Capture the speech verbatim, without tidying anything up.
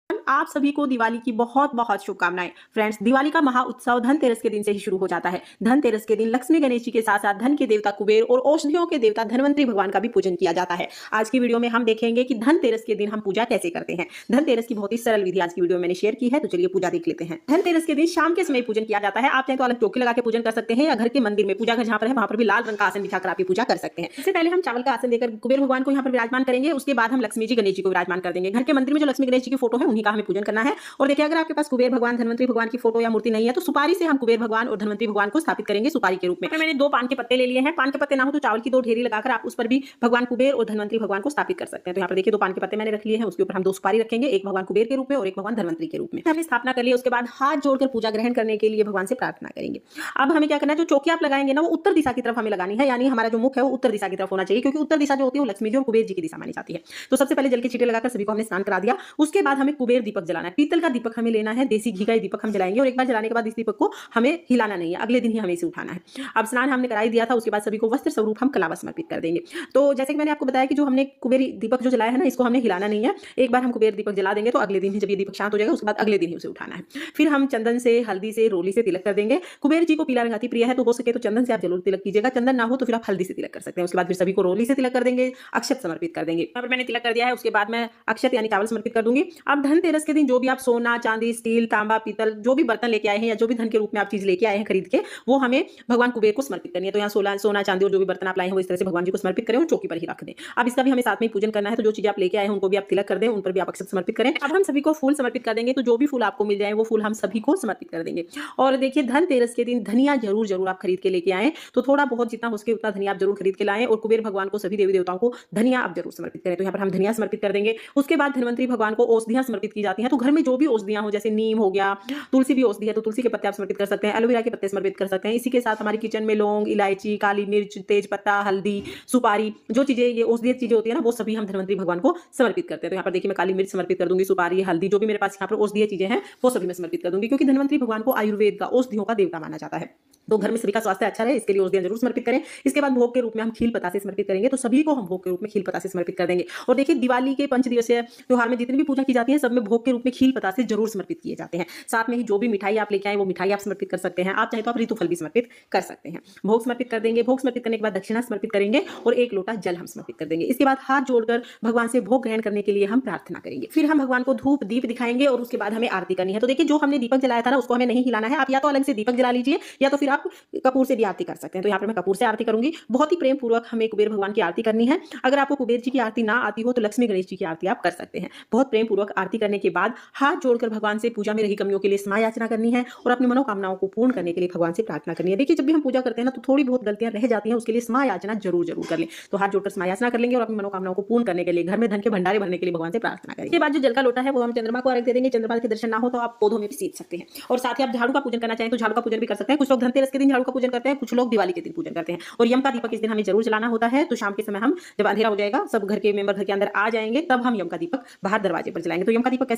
आप सभी को दिवाली की बहुत बहुत शुभकामनाएं। फ्रेंड्स, दिवाली का महा उत्सव धनतेरस के दिन से ही शुरू हो जाता है। धनतेरस के दिन लक्ष्मी गणेश जी के साथ साथ धन के देवता कुबेर और औषधियों के देवता धनवंतरी भगवान का भी पूजन किया जाता है। आज की वीडियो में हम देखेंगे कि धनतेरस के दिन हम पूजा कैसे करते हैं। धनतेरस की बहुत ही सरल विधि आज की वीडियो में मैंने शेयर की है, तो चलिए पूजा देख लेते हैं। धनतेरस के दिन शाम के समय पूजन किया जाता है। आप चाहे तो अलग चौकी लगा के पूजन कर सकते हैं या घर के मंदिर में पूजा घर जहां पर है वहां पर भी लाल रंग का आसन बिछाकर आप पूजा कर सकते हैं। इससे पहले हम चावल का आसन देकर कुबेर भगवान को यहाँ पर विराजमान करेंगे। उसके बाद हम लक्ष्मी जी गणेश जी को विराजमान कर देंगे। घर के मंदिर में जो लक्ष्मी गणेश जी की फोटो है उन्हीं का हमें पूजन करना है। और देखिए, अगर आपके पास कुबेर भगवान धनवंतरी भगवान की फोटो या मूर्ति नहीं है तो सुपारी से हम कुबेर भगवान और धनवंतरी भगवान को स्थापित करेंगे सुपारी के रूप में। मैंने दो पान के पत्ते ले लिए हैं। पान के पत्ते ना हो तो चावल की दो ढेरी लगाकर आप उस पर भी भगवान कुबेर और धनवंतरी भगवान को स्थापित कर सकते हैं। तो यहाँ पर देखिए, दो पान के पत्ते मैंने रख लिए हैं, उसके ऊपर हम दो सुपारी रखेंगे, एक भगवान कुबेर के रूप में और एक भगवान धनवंतरी के रूप में। हमने स्थापना कर लिया। उसके बाद हाथ जोड़कर पूजा ग्रहण करने के लिए भगवान से प्रार्थना करेंगे। अब हमें क्या करना है, जो चौकी आप लगाएंगे ना वो उत्तर दिशा की तरफ हमें लगानी है, यानी हमारा जो मुख है वो उत्तर दिशा की तरफ होना चाहिए, क्योंकि उत्तर दिशा जो होती है वो लक्ष्मी जी और कुबेर जी की दिशा मानी जाती है। तो सबसे पहले जल के छींटे लगाकर सभी को हमने स्नान करा दिया। उसके बाद हमें कुबेर दीपक जलाना है। पीतल का दीपक हमें लेना है, देसी घी का दीपक हम जलाएंगे और एक बार जलाने के बाद इस दीपक को हमें हिलाना नहीं है, अगले दिन ही हमें इसे उठाना है। अब स्नान हमने कराई दिया था, उसके बाद सभी को वस्त्र स्वरूप हम कलावा समर्पित कर देंगे। तो जैसे कि मैंने आपको बताया कि जो हमने कुबेर दीपक जो जलाया है ना, इसको हमने हिलाना नहीं है। एक बार हम कुबेर दीपक जला देंगे तो अगले दिन ही जब ये दीपक शांत हो जाएगा उसके बाद अगले दिन ही उसे उठाना है। फिर हम चंदन से, हल्दी से, रोली से तिलक कर देंगे। कुबेर जी को पीला रंग अति प्रिय है, तो हो सके तो चंदन से आप जरूर तिलक कीजिएगा। चंदन ना हो तो फिर आप हल्दी से तिलक कर सकते हैं। उसके बाद फिर सभी को रोली से तिलक कर देंगे, अक्षत समर्पित कर देंगे। यहाँ पर मैंने तिलक कर दिया है। उसके बाद मैं अक्षत यानी चावल समर्पित कर दूंगी। अब धनतेरस के दिन जो भी आप सोना, चांदी, स्टील, तांबा, पीतल जो भी बर्तन लेके आए हैं या जो भी धन के रूप में आप चीज लेके आए हैं खरीद के, वो हमें भगवान कुबेर को समर्पित करनी है। तो यहाँ सोना सोना चांदी और जो भी बर्तन आप लाए हैं वो इस तरह से भगवान जी को समर्पित करें और चौकी पर ही रख दें। अब इसका भी हमें साथ में पूजन करना है, तो जो चीजें आप लेके आए हैं उनको भी आप तिलक कर दें, उन पर भी आप अक्षत समर्पित करें। अब हम सभी को फूल समर्पित कर देंगे, तो जो भी फूल आपको मिल जाए वो फूल हम सभी को समर्पित कर देंगे। और देखिए, धनतेरस के दिन धनिया जरूर जरूर आप खरीद के लेके आए, तो थोड़ा बहुत जितना हो सके उतना धनिया आप जरूर खरीद के लाएं और कुबेर भगवान को, सभी देवी देवताओं को धनिया आप जरूर समर्पित करें। तो यहाँ पर हम धनिया समर्पित कर देंगे। उसके बाद धनवंतरी भगवान को औषधियां समर्पित की जाती हैं। तो घर में जो भी औषधियां हो, जैसे नीम हो गया, तुलसी भी औषधि है तो तुलसी के पत्ते आप समर्पित कर सकते हैं, एलोवेरा के पत्ते समर्पित कर सकते हैं। इसी के साथ हमारी किचन में लौंग, इलायची, काली मिर्च, तेज पत्ता, हल्दी, सुपारी, जो चीजें ये औषधीय चीजें होती है ना, वो सभी हम धनवंतरी भगवान को समर्पित करते हैं। तो यहाँ पर देखिए, मैं काली मिर्च समर्पित कर दूंगी, सुपारी, हल्दी, जो भी मेरे पास यहाँ पर औषधीय चीजें हैं वो सभी मैं समर्पित कर दूंगी, क्योंकि धनवंतरी भगवान को आयुर्वेद का, औषधियों का देवता माना जाता है। तो घर में सभी का स्वास्थ्य अच्छा रहे, इसके लिए औषधियां जरूर समर्पित करें। इसके बाद भोग के रूप में हम खील पतासे समर्पित करेंगे, तो सभी को हम भोग के रूप में खील पतासे समर्पित कर देंगे। और देखिए, दिवाली के पंच दिवसीय त्योहार में जितनी भी पूजा की जाती है सब में भोग के रूप में खील पतासे जरूर समर्पित किए जाते हैं। साथ में ही जो भी मिठाई आप लेके आए वो मिठाई आप समर्पित कर सकते हैं। आप चाहे तो आप ऋतुफल भी समर्पित कर सकते हैं। भोग समर्पित कर देंगे। भोग समर्पित करने के बाद दक्षिणा समर्पित करेंगे और एक लोटा जल हम समर्पित कर देंगे। इसके बाद हाथ जोड़कर भगवान से भोग ग्रहण करने के लिए हम प्रार्थना करेंगे। फिर हम भगवान को धूप दीप दिखाएंगे और उसके बाद हमें आरती करनी है। तो देखिए, जो हमने दीपक जलाया था ना उसको हमें नहीं हिलाना है। आप या तो अलग से दीपक जला लीजिए या तो फिर आप कपूर भी आरती कर सकते हैं। तो यहाँ पर मैं कपूर से आरती करूंगी। बहुत ही प्रेम पूर्वक हमें कुबेर भगवान की आरती करनी है। अगर आपको कुबेर जी की आरती ना आती हो तो लक्ष्मी गणेश जी की आरती आप कर सकते हैं। बहुत प्रेम पूर्वक आरती करने के बाद हाथ जोड़कर भगवान से पूजा में रही कमियों के लिए क्षमा याचना करनी है और अपनी मनोकामनाओं को पूर्ण करने के लिए भगवान से प्रार्थना करनी है। देखिए, जब भी हम पूजा करते हैं ना तो थोड़ी बहुत गलतियां रह जाती हैं, उसके लिए क्षमा याचना जरूर जरूर कर लें। तो हाथ जोड़कर क्षमा याचना कर लेंगे और अपनी मनोकामनाओं को पूर्ण करने के लिए, घर में धन के भंडारे भरने के लिए भगवान से प्रार्थना करेंगे। इसके बाद जो जल का लोटा है वो हम चंद्रमा को अर्घ दे देंगे। चंद्रमा के दर्शन ना हो तो आप पौधों में भी सींच सकते हैं। और साथ ही आप झाड़ू का पूजन करना चाहें तो झाड़ू का पूजन भी कर सकते हैं। कुछ लोग धनतेरस के दिन झाड़ू का पूजन करते हैं, कुछ लोग दिवाली के दिन पूजन करते हैं। और यम का दीपक इस दिन हमें जरूर जलाना होता है। तो शाम के समय हम, जब अंधेरा हो जाएगा, सब घर के मेंबर घर के अंदर आ जाएंगे, तब हम यम का दीपक बाहर दरवाजे पर जलाएंगे। तो यम का दीपक